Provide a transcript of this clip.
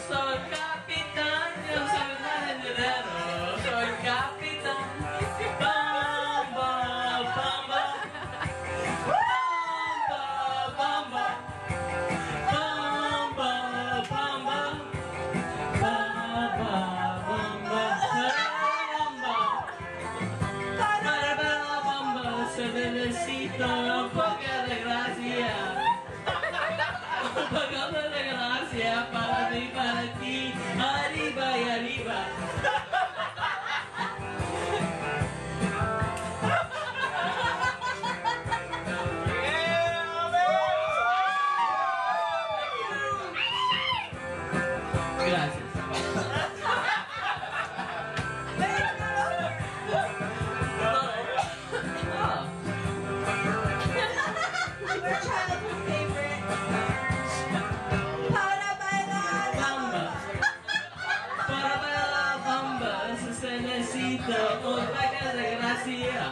soy capitán, yo soy marinero, soy capitán. Bamba, bamba, bamba, bamba, bamba, bamba, bamba, bamba, bamba, bamba, se necesita un poco de gracia. Un poco de gracia para mí, para ti, arriba y arriba. Gracias. Your childhood favorite. Para bailar. Para bailar bamba se necesita un poco de gracia.